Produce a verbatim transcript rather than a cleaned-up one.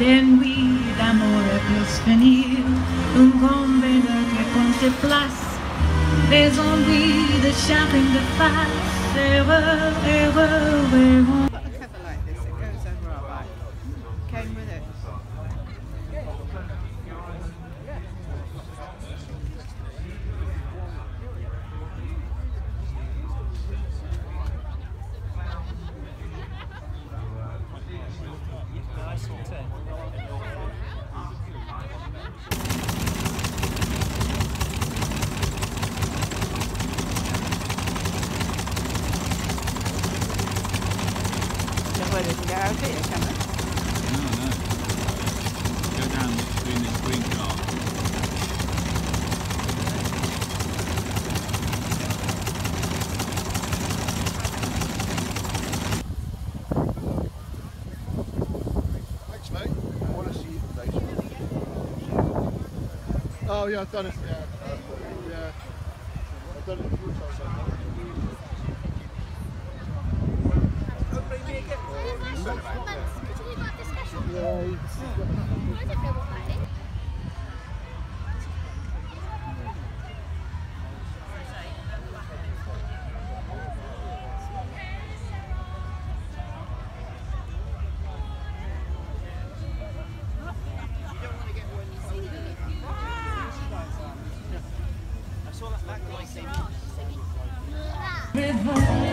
des nuits d'amour puissent finir, un conveneur qui compte ses places, les envies de chacun de face, heureux, heureux, heureux. Got a cover like this, it goes over our bike. Came with it. Nice one too. Where they can get out here, can they? No, no. Go down between this green car. Thanks, mate. I want to see you today. Oh, yeah, I've done it. Yeah, uh, yeah. I've done it a few times. I saw that back light. River.